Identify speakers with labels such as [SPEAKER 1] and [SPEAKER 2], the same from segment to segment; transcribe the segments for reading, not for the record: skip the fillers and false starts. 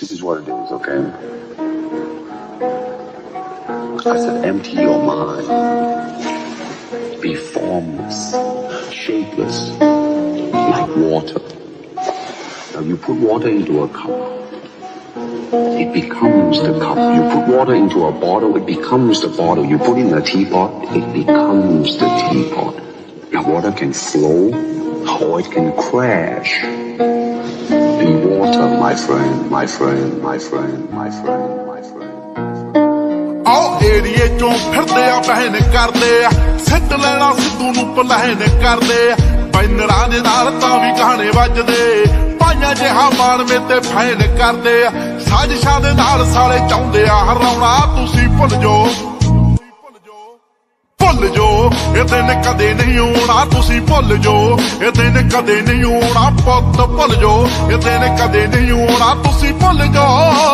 [SPEAKER 1] This is what it is, okay? I said empty your mind. Be formless, shapeless, like water. Now you put water into a cup, it becomes the cup. You put water into a bottle, it becomes the bottle. You put in a teapot, it becomes the teapot. Now water can flow or it can crash. Be water, my friend, my friend, my friend, my friend, my friend.
[SPEAKER 2] आओ एरिए चों फिरदे आ बहन करदे आ सिद्ध लैना सिद्धू नूं पलहन करदे आ बैनरां दे नाल तां वी गाणे वजदे पाइयां जिहा मान में ते फैन करदे आ साजिशां दे नाल साले चाहुंदे आ हराउणा तुसीं भुੱਲ जो ਇਹ ਦਿਨ ਕਦੇ ਨਹੀਂ ਆਉਣਾ ਤੁਸੀਂ ਭੁੱਲ ਜੋ ਇਹ ਦਿਨ ਕਦੇ ਨਹੀਂ ਆਉਣਾ ਪੁੱਤ ਭੁੱਲ ਜੋ ਇਹ ਦਿਨ ਕਦੇ ਨਹੀਂ ਆਉਣਾ ਤੁਸੀਂ ਭੁੱਲ ਜੋ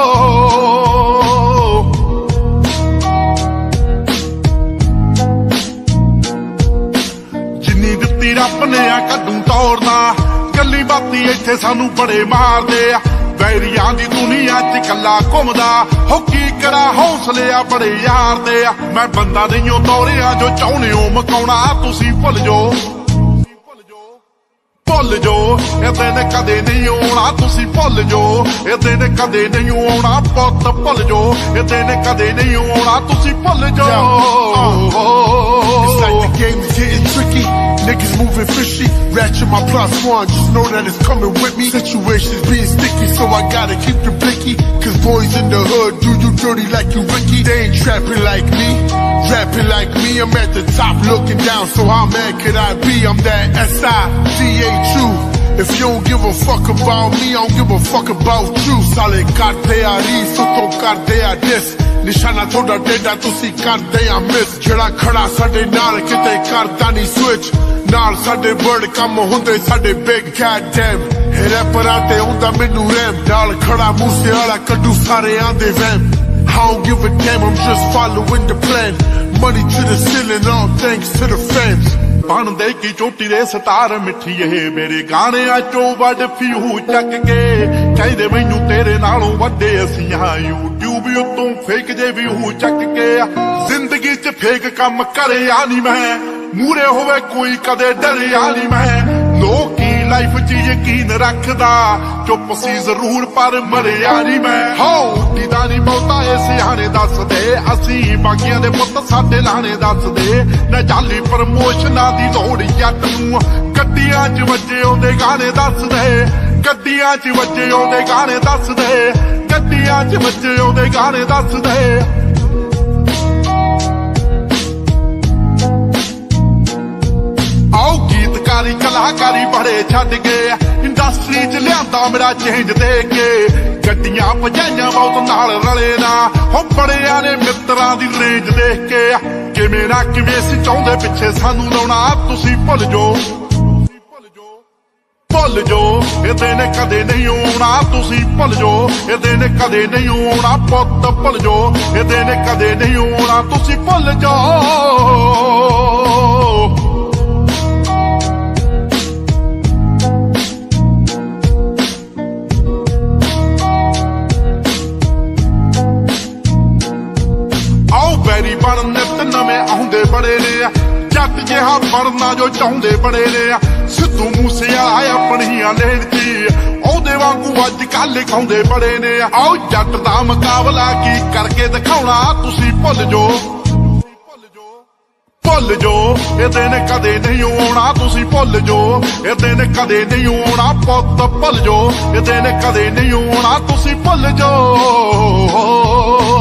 [SPEAKER 2] ਜਿੰਨੀ ਦਿੱਤੀ ਰੱਬ ਨੇ ਆ ਕੱਢੂ ਤੋੜਨਾ ਗੱਲੀ ਬਾਤੀ ਇੱਥੇ ਸਾਨੂੰ ਬੜੇ ਮਾਰਦੇ ਆ ਵੈਰੀਆਂ ਦੀ ਦੁਨੀਆ 'ਚ ਕੱਲਾ ਘੁੰਮਦਾ ਹੋ ਕੀ ਕਰਾਂ ਹੌਸਲੇ ਆ ਬੜੇ ਯਾਰ ਦੇ ਆ ਮੈਂ ਬੰਦਾ ਨਹੀਂ ਓ ਤੋਰਿਆ ਜੋ ਚਾਹੁੰਦੇ ਹੋ ਮਕਾਉਣਾ ਤੁਸੀਂ ਭੁੱਲ ਜੋ ਇਹ ਦਿਨ ਕਦੇ ਨਹੀਂ ਆਉਣਾ ਤੁਸੀਂ ਭੁੱਲ ਜੋ ਇਹ ਦਿਨ ਕਦੇ ਨਹੀਂ ਆਉਣਾ ਪੁੱਤ ਭੁੱਲ ਜੋ ਇਹ ਦਿਨ ਕਦੇ ਨਹੀਂ ਆਉਣਾ ਤੁਸੀਂ ਭੁੱਲ ਜੋ
[SPEAKER 3] It's like the game is getting tricky. Niggas moving fishy. Ratchet my +1, just know that it's coming with me. Situations being sticky, so I gotta keep the blicky. Cause boys in the hood do you dirty like you Ricky. They ain't trapping like me, rapping like me. I'm at the top looking down, so how mad could I be? I'm that S-I-D-H-U. If you don't give a fuck about me, I don't give a fuck about you. Sale ਕਰਦੇ ਆ ਰੀਸ ਤੋਂ ਕਰਦੇ ਆ ਦਿਸ ਨਿਸ਼ਾਨਾ ਤੁਹਾਡਾ ਡੇਡਾ ਤੁਸੀਂ ਕਰਦੇ ਆ ਮਿਸ ਜਿਹੜਾ ਖੜਾ ਸਾਡੇ ਨਾਲ ਕਿਤੇ ਕਰਦਾ ਨਹੀਂ ਸਵਿਚ ਨਾਲ ਸਾਡੇ ਵਰਡ ਕੰਮ ਹੁੰਦੇ ਸਾਡੇ ਬਿਗ ਗॉडडैम ਇਹ ਰੈਪਰਾਂ ਤੇ ਹੁੰਦਾ ਮੈਨੂੰ ਰੈਮ ਨਾਲ ਖੜਾ ਮੂਸੇ ਵਾਲਾ ਕੱਢੂ ਸਾਰਿਆਂ ਦੇ ਵੈਮ I don't give a damn, I'm just following the plan. Money to the ceiling, all thanks to the fans.
[SPEAKER 2] ਬਣਦੇ ਕੀ ਚੋਟੀ ਦੇ ਸਟਾਰ ਮਿੱਠੀ ਇਹ ਮੇਰੇ ਗਾਣਿਆਂ ਚੋਂ ਵੱਡ ਫਿਊ ਚੱਕ ਕੇ ਕਹਿੰਦੇ ਮੈਨੂੰ ਤੇਰੇ ਨਾਲੋਂ ਵੱਡੇ ਅਸੀਂ ਹਾਂ YouTube ਉੱਤੋਂ ਫੇਕ ਜੇ ਵਿਊ ਚੱਕ ਕੇ ਜ਼ਿੰਦਗੀ 'ਚ ਫੇਕ ਕੰਮ ਕਰਿਆ ਨਹੀਂ ਮੈਂ ਮੂਰੇ ਹੋਵੇ ਕੋਈ ਕਦੇ ਡਰਿਆ ਨਹੀਂ ਮੈਂ ਲੋਕੀ ਲਾਈਫ 'ਚ ਯਕੀਨ ਰੱਖਦਾ ਚੁੱਪ ਸੀ ਜ਼ਰੂਰ ਪਰ ਮਰਿਆ ਨਹੀਂ ਮੈਂ ਹੋ ਦੀਦਾ ਨਹੀਂ ਬਹੁਤਾ ਇਹ ਸਿਆਣੇ ਦੱਸਦੇ ਅਸੀਂ ਬਾਕੀਆਂ ਦੇ ਪੁੱਤ ਸਾਡੇ ਲਾਣੇ ਦੱਸਦੇ ਨਾ ਜਾਲੀ ਪ੍ਰਮੋਸ਼ਨਾਂ ਦੀ ਲੋੜ ਜੱਟ ਨੂੰ ਗੱਡੀਆਂ 'ਚ ਵੱਜੇ ਉਹਦੇ ਗਾਣੇ ਦੱਸਦੇ ਗੱਡੀਆਂ 'ਚ ਵੱਜੇ ਉਹਦੇ ਗਾਣੇ ਦੱਸਦੇ ਗੱਡੀਆਂ 'ਚ ਵੱਜੇ ਉਹਦੇ ਗਾਣੇ ਦੱਸਦੇ ਗੀਤਕਾਰੀ ਕਲਾਕਾਰੀ ਬੜੇ ਛੱਡ ਗਏ ਇੰਡਸਟਰੀ 'ਚ ਲਿਆਂਦਾ ਮੇਰਾ ਚੇਂਜ ਦੇ ਕੇ ਗੱਡੀਆਂ ਭਜਾਈਆਂ ਬਹੁਤ ਨਾਲ ਰਲੇ ਨਾ ਹੋ ਬੜਿਆਂ ਨੇ ਮਿੱਤਰਾਂ ਦੀ ਰੇਂਜ ਦੇਖ ਕੇ ਕਿਵੇਂ ਨਾ ਕਿਵੇਂ ਸੀ ਚਾਹੁੰਦੇ ਪਿੱਛੇ ਸਾਨੂੰ ਲਾਉਣਾ ਤੁਸੀਂ ਭੁੱਲ ਜੋ ਇਹ ਦਿਨ ਕਦੇ ਨਹੀਂ ਆਉਣਾ ਤੁਸੀਂ ਭੁੱਲ ਜੋ ਇਹ ਦਿਨ ਕਦੇ ਨਹੀਂ ਆਉਣਾ ਪੁੱਤ ਭੁੱਲ ਜੋ ਇਹ ਦਿਨ ਕਦੇ ਨਹੀਂ ਆਉਣਾ ਤੁਸੀਂ ਭੁੱਲ ਜੋ ਵੈਰੀ ਬਣ ਨਿੱਤ ਨਵੇਂ ਆਉਂਦੇ ਬੜੇ ਨੇ ਜੱਟ ਜਿਹਾ ਬਣਨਾ ਜੋ ਚਾਹੁੰਦੇ ਬੜੇ ਨੇ ਸਿੱਧੂ ਮੂਸੇਵਾਲਾ ਆਪਣੀਆਂ ਲੇਨ 'ਚ ਉਹਦੇ ਵਾਂਗੂ ਅੱਜ ਕੱਲ੍ਹ ਲਿਖਾਉਂਦੇ ਬੜੇ ਨੇ ਆਓ ਜੱਟ ਦਾ ਮੁਕਾਬਲਾ ਕੀ ਕਰਕੇ ਦਿਖਾਉਣਾ ਤੁਸੀਂ ਭੁੱਲ ਜੋ ਇਹ ਦਿਨ ਕਦੇ ਨਹੀਂ ਆਉਣਾ ਤੁਸੀਂ ਭੁੱਲ ਜੋ ਇਹ ਦਿਨ ਕਦੇ ਨਹੀਂ ਆਉਣਾ ਪੁੱਤ ਭੁੱਲ ਜੋ ਇਹ ਦਿਨ ਕਦੇ ਨਹੀਂ ਆਉਣਾ ਤੁਸੀਂ ਭੁੱਲ ਜੋ